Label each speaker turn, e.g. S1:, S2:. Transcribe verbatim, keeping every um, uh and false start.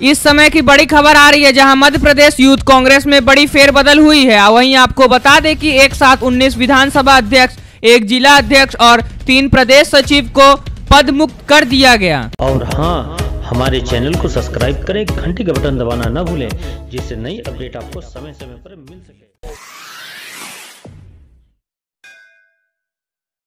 S1: इस समय की बड़ी खबर आ रही है जहां मध्य प्रदेश यूथ कांग्रेस में बड़ी फेरबदल हुई है। वहीं आपको बता दें कि एक साथ उन्नीस विधानसभा अध्यक्ष, एक जिला अध्यक्ष और तीन प्रदेश सचिव को पद मुक्त कर दिया गया।
S2: और हाँ, हमारे चैनल को सब्सक्राइब करें, घंटी का बटन दबाना न भूलें, जिससे नई अपडेट आपको समय समय पर मिल सके।